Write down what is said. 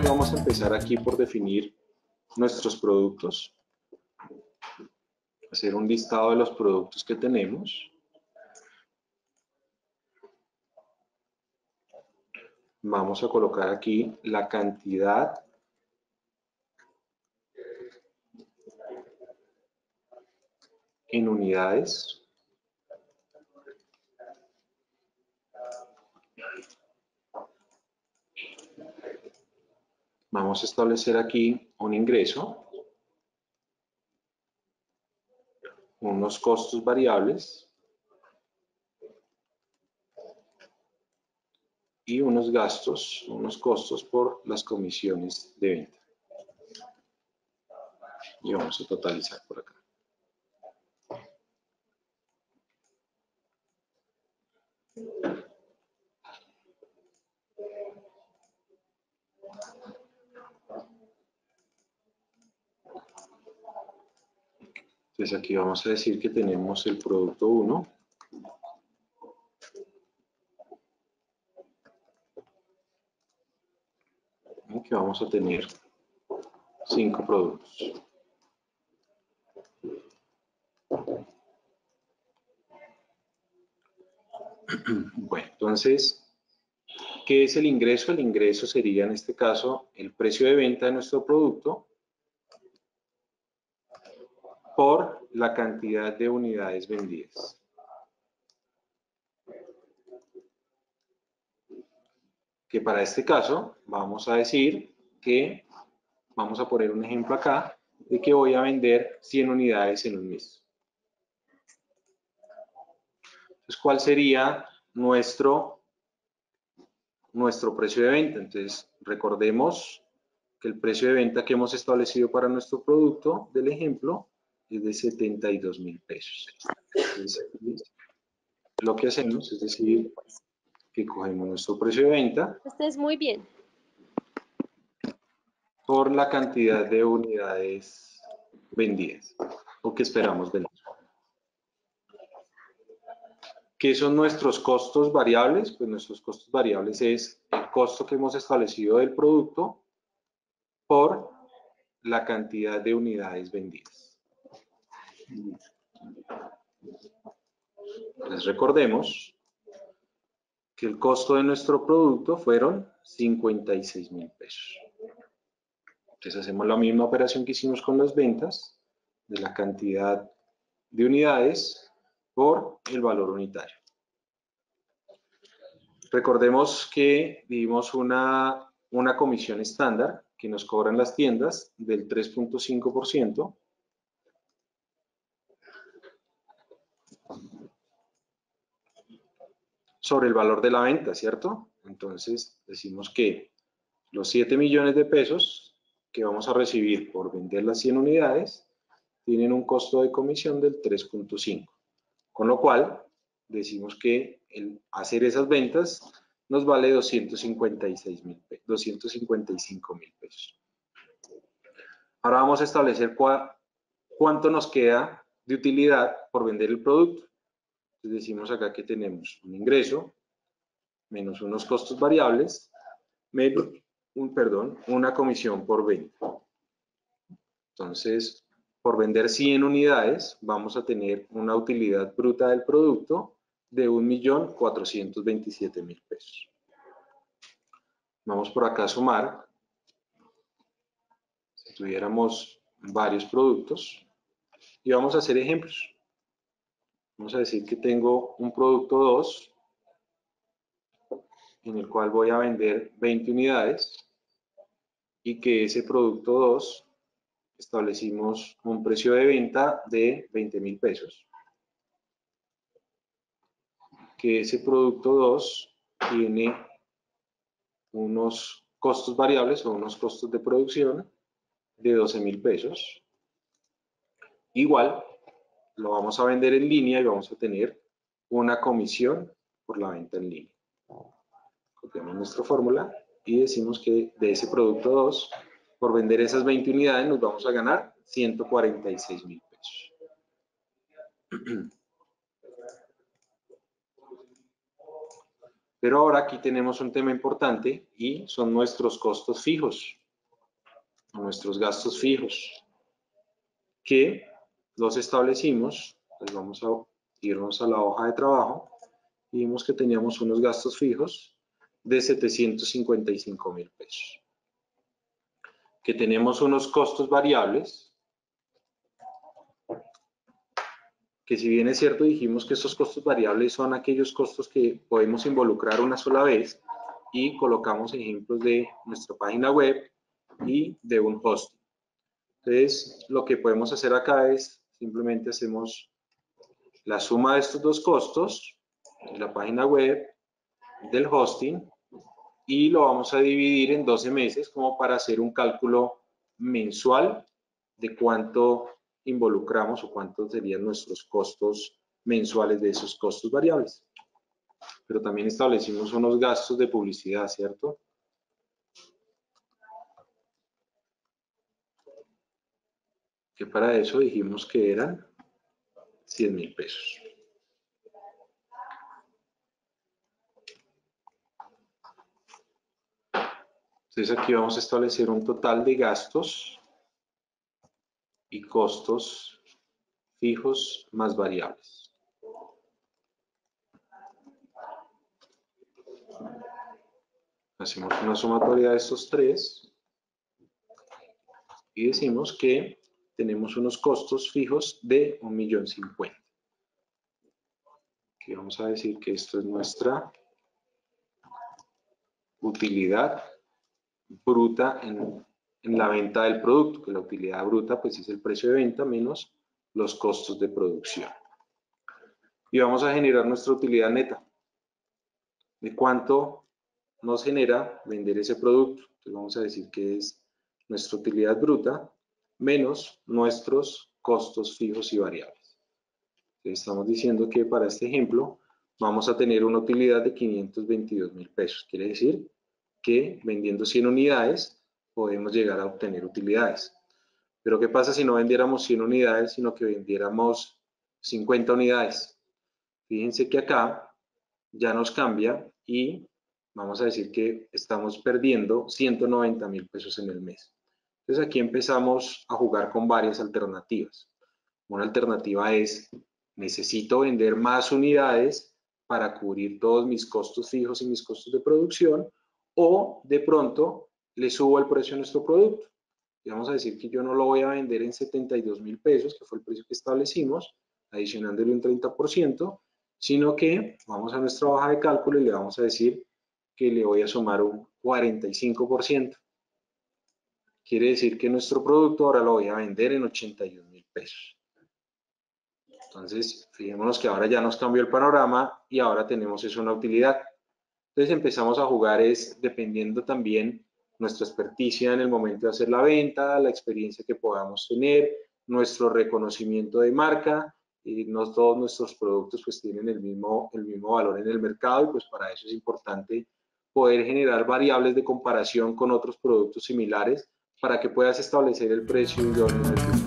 vamos a empezar aquí por definir nuestros productos. Hacer un listado de los productos que tenemos. Vamos a colocar aquí la cantidad en unidades. Vamos a establecer aquí un ingreso, unos costos variables y unos gastos, unos costos por las comisiones de venta. Y vamos a totalizar por acá. Entonces aquí vamos a decir que tenemos el producto 1. Y que vamos a tener 5 productos. Bueno, entonces, ¿qué es el ingreso? El ingreso sería en este caso el precio de venta de nuestro producto por la cantidad de unidades vendidas. Que para este caso vamos a decir que, vamos a poner un ejemplo acá, de que voy a vender 100 unidades en un mes. Entonces, ¿cuál sería nuestro precio de venta? Entonces, recordemos que el precio de venta que hemos establecido para nuestro producto del ejemplo es de 72.000 pesos. Entonces, lo que hacemos es decir que cogemos nuestro precio de venta. Ustedes muy bien. Por la cantidad de unidades vendidas o que esperamos vender. ¿Qué son nuestros costos variables? Pues nuestros costos variables es el costo que hemos establecido del producto por la cantidad de unidades vendidas. Entonces recordemos que el costo de nuestro producto fueron 56.000 pesos. Entonces hacemos la misma operación que hicimos con las ventas, de la cantidad de unidades por el valor unitario. Recordemos que vimos una comisión estándar que nos cobran las tiendas del 3.5% sobre el valor de la venta, ¿cierto? Entonces decimos que los 7 millones de pesos que vamos a recibir por vender las 100 unidades tienen un costo de comisión del 3.5%. Con lo cual, decimos que el hacer esas ventas nos vale 255.000 pesos. Ahora vamos a establecer cuánto nos queda de utilidad por vender el producto. Entonces decimos acá que tenemos un ingreso menos unos costos variables menos una comisión por venta. Entonces, por vender 100 unidades, vamos a tener una utilidad bruta del producto de 1.427.000 pesos. Vamos por acá a sumar. Si tuviéramos varios productos, y vamos a hacer ejemplos. Vamos a decir que tengo un producto 2, en el cual voy a vender 20 unidades, y que ese producto 2 establecimos un precio de venta de 20.000 pesos. Que ese producto 2 tiene unos costos variables o unos costos de producción de 12.000 pesos. Igual, lo vamos a vender en línea y vamos a tener una comisión por la venta en línea. Copiamos nuestra fórmula y decimos que de ese producto 2, por vender esas 20 unidades, nos vamos a ganar 146.000 pesos. Pero ahora aquí tenemos un tema importante y son nuestros costos fijos. a nuestros gastos fijos, que los establecimos. Pues vamos a irnos a la hoja de trabajo y vimos que teníamos unos gastos fijos de 755.000 pesos. Que tenemos unos costos variables, que si bien es cierto dijimos que estos costos variables son aquellos costos que podemos involucrar una sola vez, y colocamos ejemplos de nuestra página web y de un hosting. Entonces, lo que podemos hacer acá es simplemente hacemos la suma de estos dos costos, de la página web, del hosting, y lo vamos a dividir en 12 meses como para hacer un cálculo mensual de cuánto involucramos o cuántos serían nuestros costos mensuales de esos costos variables. Pero también establecimos unos gastos de publicidad, ¿cierto? Que para eso dijimos que eran 100.000 pesos. Entonces aquí vamos a establecer un total de gastos y costos fijos más variables. Hacemos una sumatoria de estos tres y decimos que tenemos unos costos fijos de 1.050.000. Aquí vamos a decir que esto es nuestra utilidad bruta en la venta del producto, que la utilidad bruta pues es el precio de venta menos los costos de producción. Y vamos a generar nuestra utilidad neta. ¿De cuánto nos genera vender ese producto? Entonces vamos a decir que es nuestra utilidad bruta menos nuestros costos fijos y variables. Entonces estamos diciendo que para este ejemplo vamos a tener una utilidad de 522.000 pesos. Quiere decir que vendiendo 100 unidades podemos llegar a obtener utilidades. Pero ¿qué pasa si no vendiéramos 100 unidades, sino que vendiéramos 50 unidades? Fíjense que acá ya nos cambia y vamos a decir que estamos perdiendo 190.000 pesos en el mes. Entonces aquí empezamos a jugar con varias alternativas. Una alternativa es, necesito vender más unidades para cubrir todos mis costos fijos y mis costos de producción, o de pronto le subo el precio a nuestro producto. Y vamos a decir que yo no lo voy a vender en 72.000 pesos, que fue el precio que establecimos, adicionándole un 30%, sino que vamos a nuestra hoja de cálculo y le vamos a decir que le voy a sumar un 45%. Quiere decir que nuestro producto ahora lo voy a vender en 81.000 pesos. Entonces, fijémonos que ahora ya nos cambió el panorama y ahora tenemos eso una utilidad. Entonces empezamos a jugar dependiendo también nuestra experticia en el momento de hacer la venta, la experiencia que podamos tener, nuestro reconocimiento de marca, y no todos nuestros productos pues tienen el mismo valor en el mercado, y pues para eso es importante poder generar variables de comparación con otros productos similares para que puedas establecer el precio idóneo en el